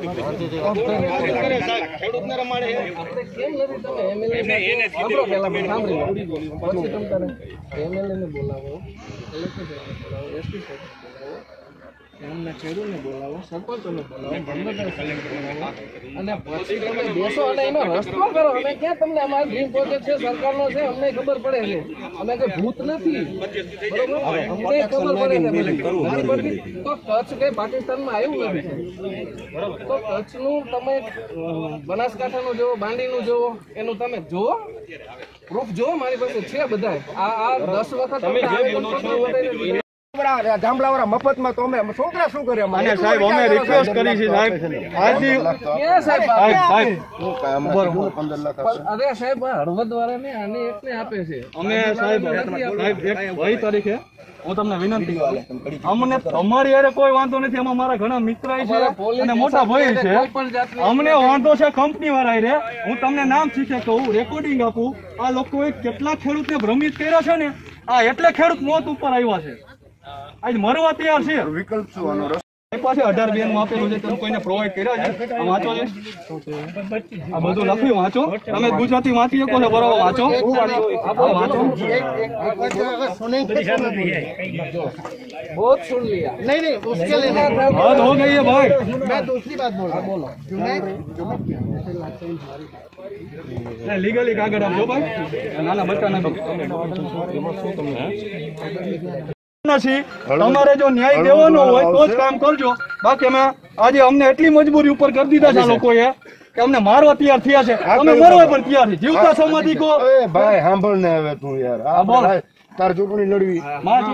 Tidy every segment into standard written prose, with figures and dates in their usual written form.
એમને ખેડૂતને બોલાવો, સરપંચોને બોલાવો, મામલતદારને બોલાવો અને પછી તમે બેસો અને એનો રસ્તો કરો. અમે ક્યાં તમને અમારો ડ્રીમ પ્રોજેક્ટ છે, સરકારનો છે, અમને ખબર પડે છે. અમે કોઈ ભૂત નથી, બરોબર? અમને ખબર પડે છે. તો કચ્છ કઈ પાકિસ્તાનમાં આવ્યું નથી, તો કચ્છનું તમે બનાસકાંઠાનું જોવો, બાંડીનું જોવો, એનું તમે જોવો, પ્રૂફ જોવો. મારી પાસે છે બધા. આ 10 વખત જાંબલાવાળા મફતમાં તો અમે છોકરા શું કરે? અને સાહેબ અમે રિક્વેસ્ટ કરી છે સાહેબ, આજથી સાહેબ અરે સાહેબ હળવદ વાળાને આને એકને આપે છે. અમે સાહેબ 1 તારીખે હું તમને વિનંતી કરું, અમને તમારી યારે કોઈ વાંધો નથી. આમાં મારા ઘણા મિત્ર છે અને મોટા ભાઈ છે. અમને વાંધો છે કંપની વાળા રે. હું તમને નામ શીખે કહું, રેકોર્ડિંગ આપું. આ લોકોએ કેટલા ખેડૂતને ભ્રમિત કર્યા છે ને, આ એટલે ખેડૂત મોત ઉપર આવ્યા છે. આજ મરવા તૈયાર છે. વિકલ્પ શું પાસે 18 બેન આપેલું છે, તમે કોઈને પ્રોવાઈડ કર્યા છે? વાંચો છે, આ બધું લખ્યું વાંચો. તમે ગુજરાતી વાંચી શકો છો, બરાબર વાંચો. बहुत सुन लिया. नहीं उसके लिए बात हो गई है भाई. मैं दूसरी बात बोल रहा हूँ. बोलो. લીગલી કાગળ આપજો ભાઈ, નાના બચ્ચાને નથી. તમારે જો ન્યાય દેવાનો હોય તો જ કામ કરજો. બાકી અમે આજે અમને એટલી મજબૂરી ઉપર કરી દીધા છે લોકોએ કે અમને મારવા તૈયાર થયા છે. અમે મરવા પણ તૈયાર છે. જીવતા સમાધિ કો ભાઈ સાંભળ ને હવે તું યાર. આ બોલ તાર ચૂંટણી લડવી,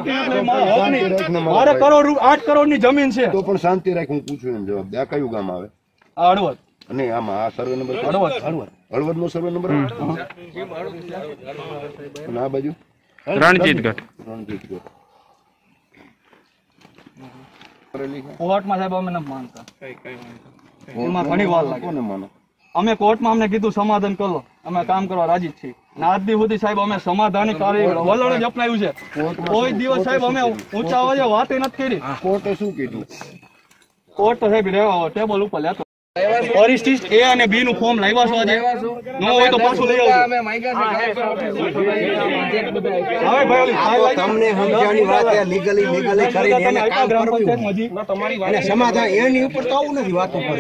મારે 8 કરોડ ની જમીન છે. તો પણ શાંતિ રાખ. હું પૂછું એમ જવાબ દે. આ કયું ગામ આવે? હળવદ. નહીં આમાં આ સર્વે નંબર હળવદ નો સર્વે નંબર અને આ બાજુ રણજીતગઢ. કોર્ટમાં સાહેબ અમે નથી માનતા. એમાં ઘણી વાર લાગે. કોને માનો? અમે કોર્ટમાં અમને કીધું સમાધાન કરો, અમે કામ કરવા રાજી છીએ. આજ દી સુધી સાહેબ અમે સમાધાન વલણ જ અપનાવ્યું છે. કોઈ દિવસ સાહેબ અમે ઊંચા અવાજે વાત નથી કરી. કોર્ટે શું કીધું? કોર્ટ તો સાહેબ ટેબલ ઉપર લેતો. પરિસ્થિતિ A અને B નું ફોર્મ લાવ્યા છો આજે? ન હોય તો પાછું લઈ આવજો. તમને સમજાવવાની વાત છે. લીગલી કરીને એને કામ કરવું અને સમાધાન એની ઉપર તો આવું નથી વાતો કરે.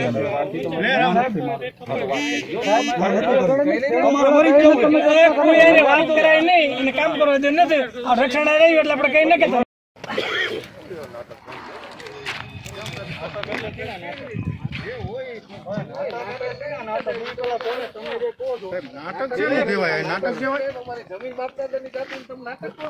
વાત કરાય નહીં અને કામ કરવા દે નથી. રક્ષણ રહ્યું એટલે આપણે કઈ ન કહેતા. નાટક છે ને દેવાય, નાટક કહેવાય. જમીન બાપતા ની જાતિ તમે નાટક કહો.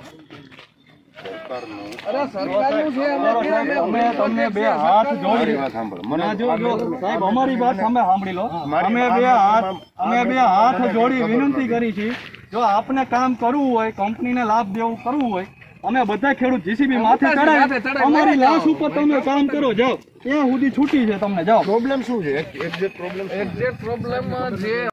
અરે સરકારનું છે. અમે તમને 2 હાથ જોડી સાહેબ અમારી વાત અમે સાંભળી લો. અમે 2 હાથ જોડી વિનંતી કરી છે, જો આપને કામ કરવું હોય, કંપનીને લાભ દેવું કરવું હોય, અમે બધા ખેડૂત જીસીબી માથે ચડાય, અમારી લાશ ઉપર તમે કામ કરો. જાઓ ત્યાં સુધી છૂટી છે તમને. જાઓ. પ્રોબ્લેમ શું છે? એક્ઝેક્ટ પ્રોબ્લેમ જે